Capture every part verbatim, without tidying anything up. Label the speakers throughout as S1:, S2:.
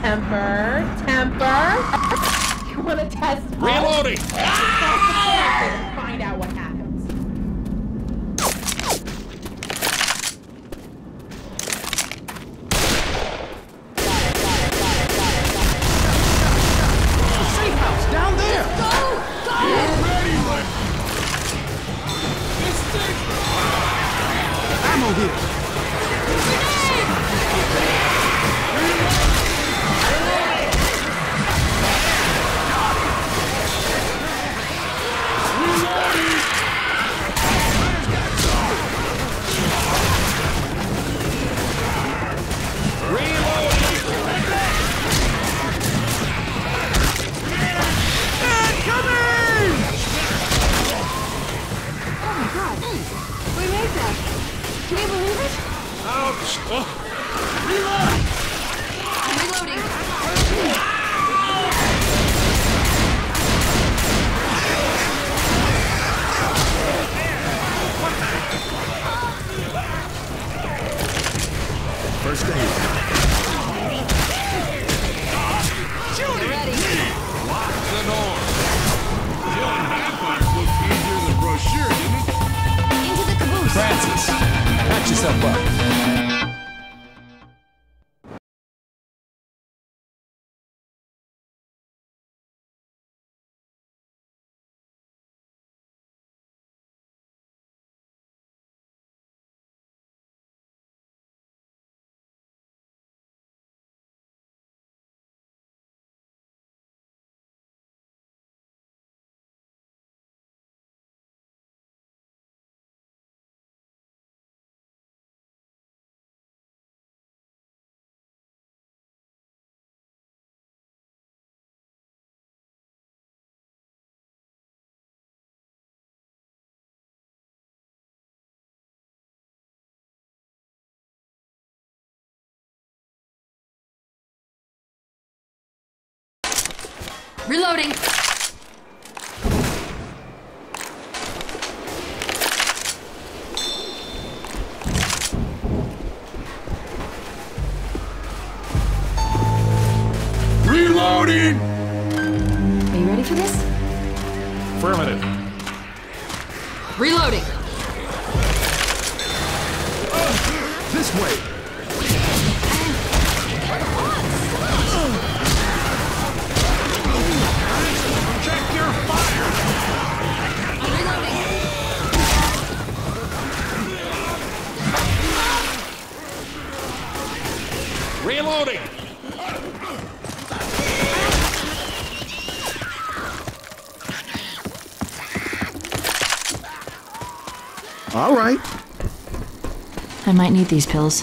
S1: temper, temper. You want to test?
S2: Reloading.
S1: Ah! Find out what happens.
S3: Safe house down there.
S4: Go! Go!
S3: Ammo here.
S4: Can you believe it?
S2: Ouch! Oh.
S4: Reload! I'm reloading.
S3: First aid.
S4: Get ready.
S2: Lock the door. Killing vampires looked easier than the brochure, didn't it?
S4: Into the caboose.
S3: Francis, patch yourself up.
S4: Reloading.
S2: Reloading!
S4: Are you ready for this?
S2: Affirmative.
S4: Reloading.
S3: This way.
S2: Check your fire!
S4: I'm reloading.
S2: Reloading!
S3: All right.
S4: I might need these pills.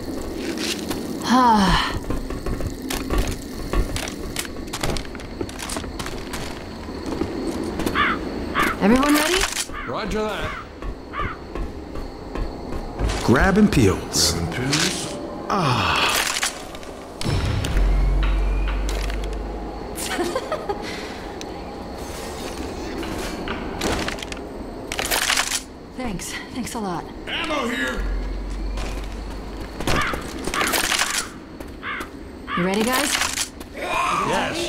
S4: Ah. Everyone ready?
S2: Roger that.
S3: Grabbing pills.
S2: Grabbing pills.
S3: Ah.
S4: Thanks. Thanks a lot.
S2: Ammo here!
S4: You ready, guys?
S2: Yes.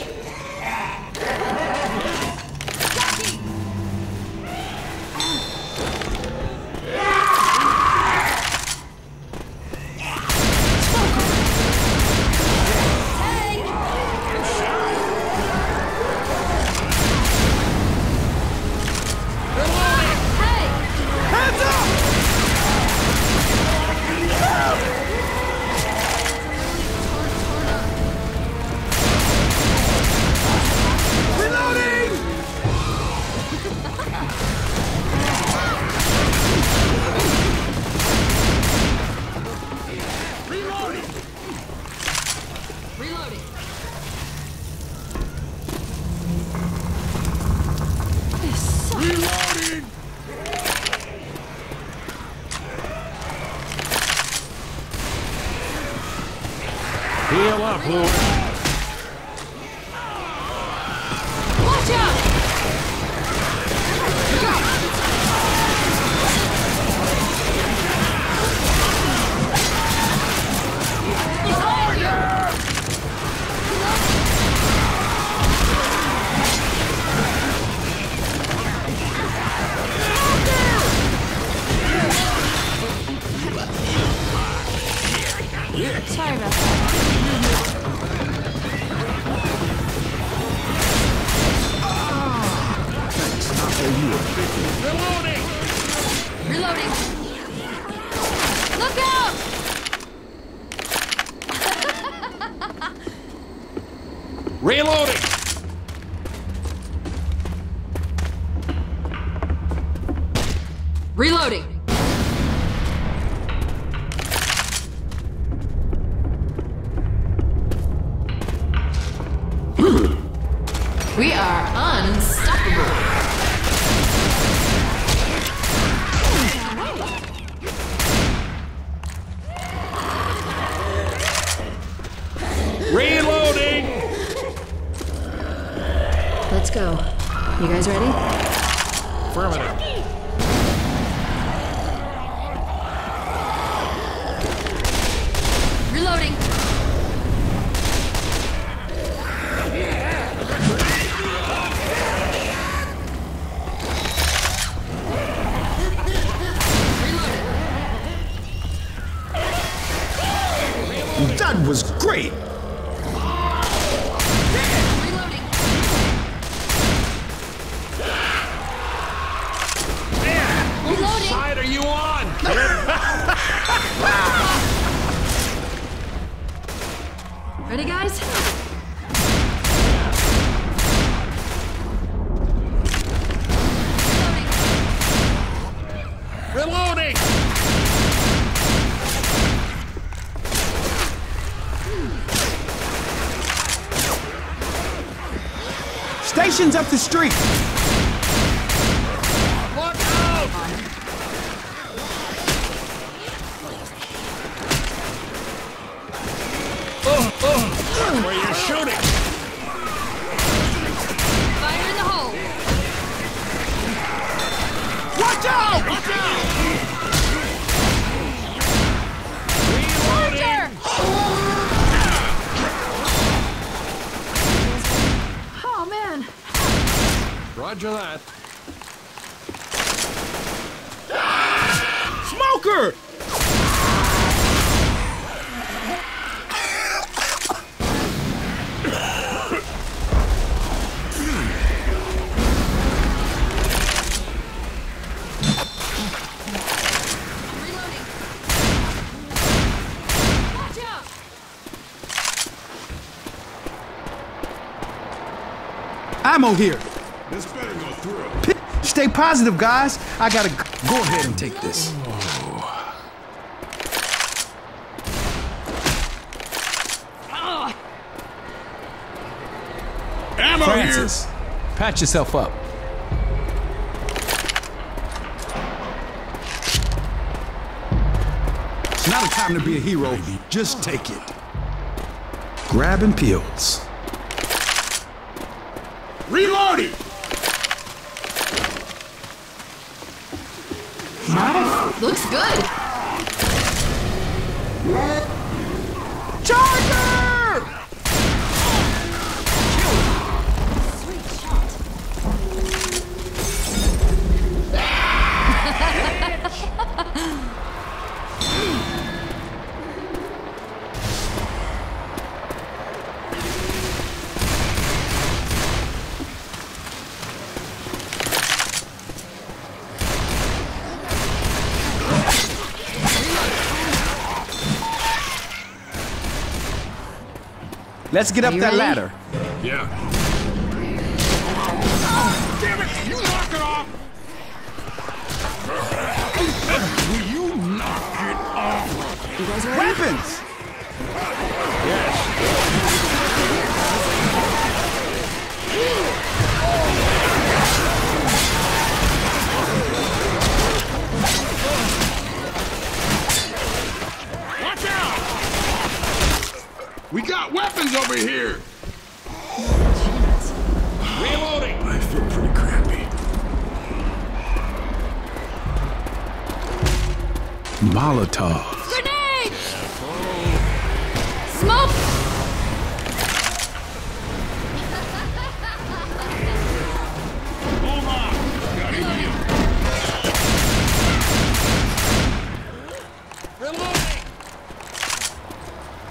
S2: Heal up, Lord.
S4: Watch out! Go! Sorry about that.
S2: Reloading!
S4: Reloading. Look out!
S2: Reloading!
S4: Reloading. We are unstoppable.
S2: Reloading!
S4: Let's go. You guys ready?
S2: Affirmative.
S4: Reloading.
S3: That was great.
S4: Reloading.
S2: Whose
S4: Reloading.
S2: side are you on, kid?
S4: Ready, guys? Reloading.
S2: Reloading!
S3: Station's up the street.
S2: Look out! Oh, oh, that's where you're shooting.
S4: Fire in the hole.
S3: Watch out!
S2: Watch out! Reloading!
S4: Oh, man.
S2: Roger that.
S3: Smoker!
S4: Reloading. Watch out.
S3: Ammo here.
S2: This better go through.
S3: Stay positive, guys. I gotta g- go ahead and take this.
S2: Ammo
S3: Francis, patch yourself up. It's not a time to be a hero. Just take it. Grabbing pills.
S2: here! Reloading!
S4: Looks good.
S3: Charger!
S4: Sweet shot.
S3: Let's get up
S4: you
S3: that
S4: ready?
S3: ladder.
S2: Yeah. Damn it! You knock it off! Will you knock it off?
S4: You guys ready?
S3: Weapons!
S2: Watch out! We got weapons over here! Reloading!
S3: I feel pretty crappy. Molotov.
S4: Grenade! Smoke!
S2: Hold on! Gotta heal. Reloading!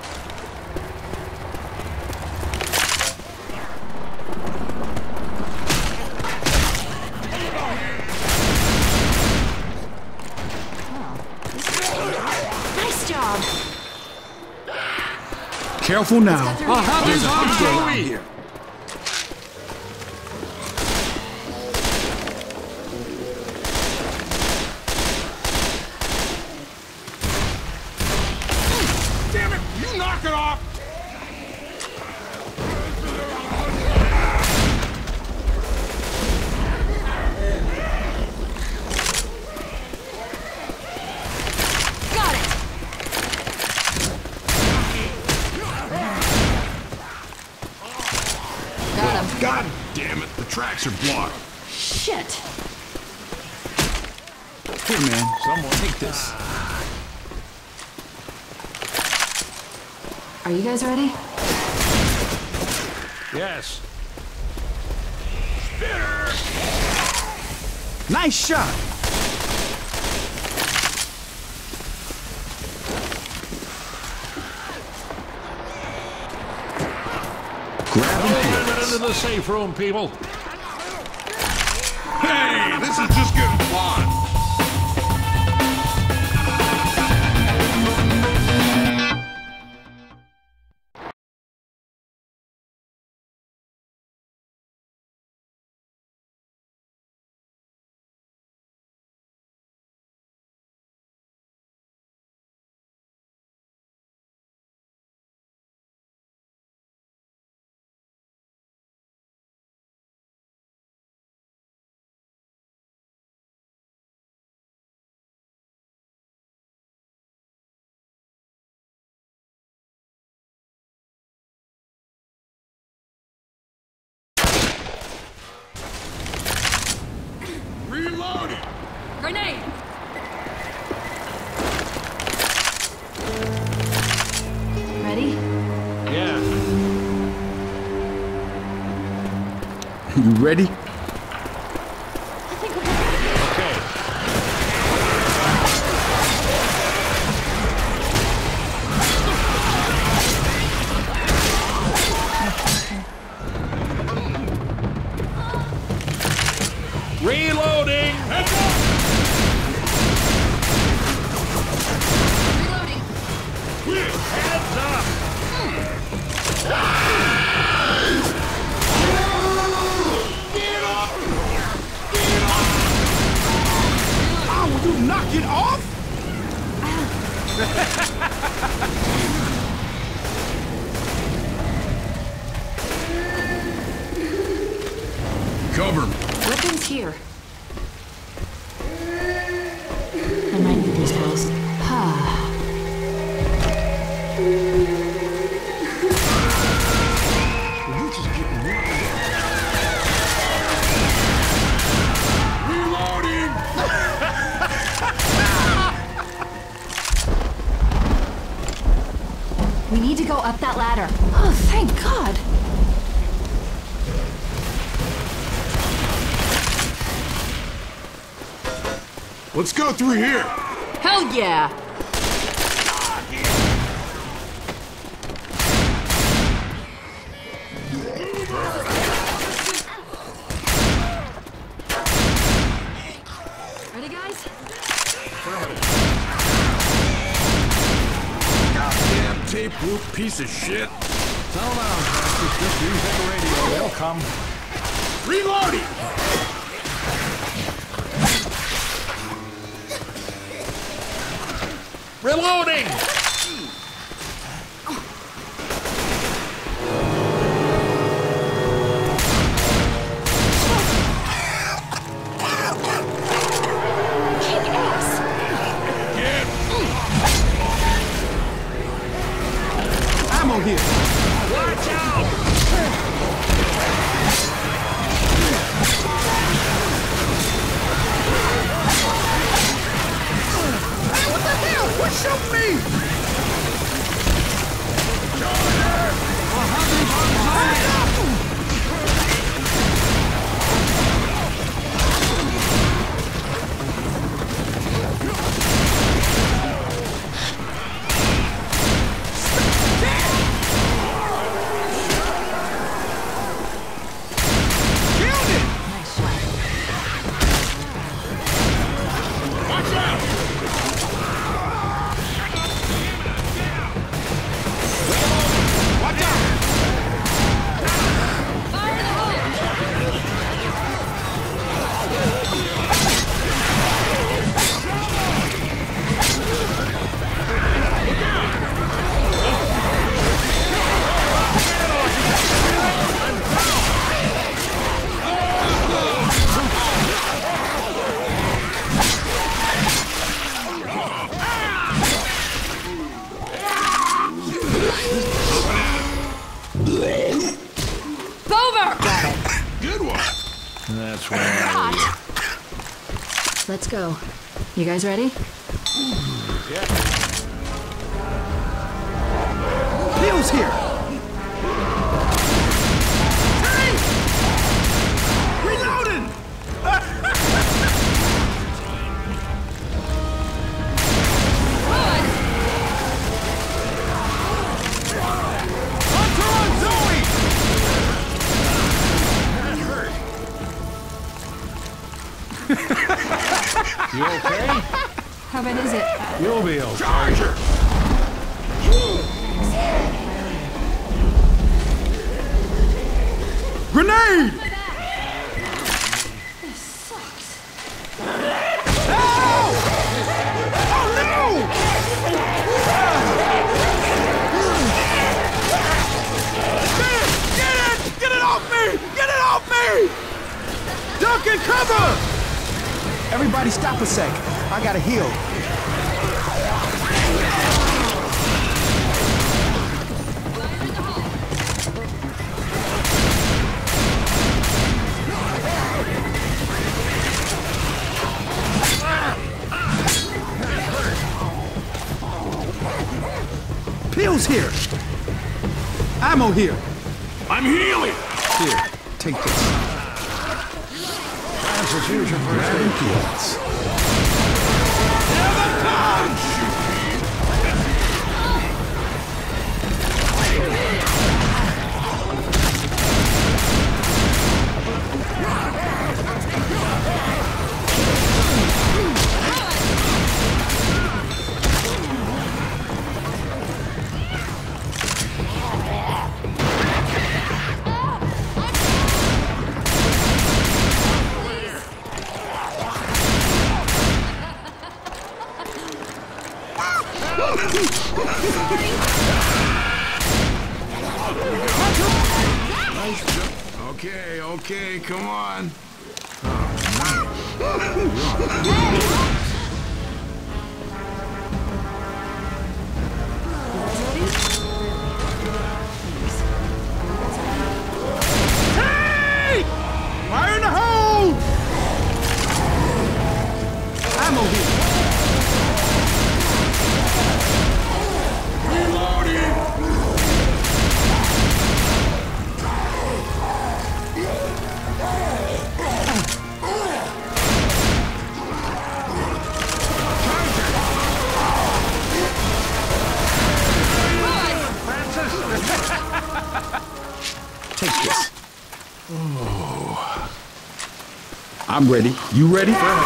S4: job.
S3: Careful now.
S4: Let's go through
S2: There's a
S4: here.
S2: hunter
S3: Around
S2: around
S3: here.
S2: Damn it! You knock it off!
S4: Got it. Got him.
S2: God damn it! The tracks are blocked.
S4: Shit.
S3: Here, man. Someone take this.
S4: Are you guys ready?
S2: Yes.
S3: Nice shot. Grab and
S2: Get
S3: peel.
S2: into the safe room, people. Hey, this is just getting fun. Reloading.
S4: Grenade. Ready?
S2: Yeah.
S3: You ready?
S4: I think we're
S2: Okay. Reloading. Heads up.
S4: reloading.
S2: Heads up.
S3: Oh, will you knock it off?
S2: Cover me.
S4: Weapons here. I might need these clothes.
S2: You just get reloading.
S4: We need to go up that ladder. Oh, thank God.
S2: Let's go through here.
S4: Hell yeah. Ready, guys?
S2: Goddamn tape loop piece of shit.
S5: Settle down, bastards. Just use that radio. They'll come.
S2: Reloading. Reloading.
S4: Kick ass.
S2: Get.
S3: Ammo here.
S2: Watch out.
S3: What the hell? What shoot me? Killed it!
S2: Watch out.
S4: Let's go. You guys ready?
S3: Peel's here! Hey! Reloading! Hunter on Zoe! That hurt.
S5: You okay?
S4: How bad is it?
S5: You'll be okay.
S2: Charger!
S3: Grenade!
S4: This sucks.
S3: Oh no! Get it! Get it! Get it off me! Get it off me! Duck and cover! Everybody stop a sec. I gotta heal. Peel's here. Ammo here.
S2: I'm healing!
S3: Here, take this.
S5: Transfusion first
S3: Grab
S5: aid.
S3: and peels.
S2: Okay, okay, come on.
S3: Hey! Fire in the hole! Ammo here.
S2: Reloading!
S3: Take this. I'm ready. You ready?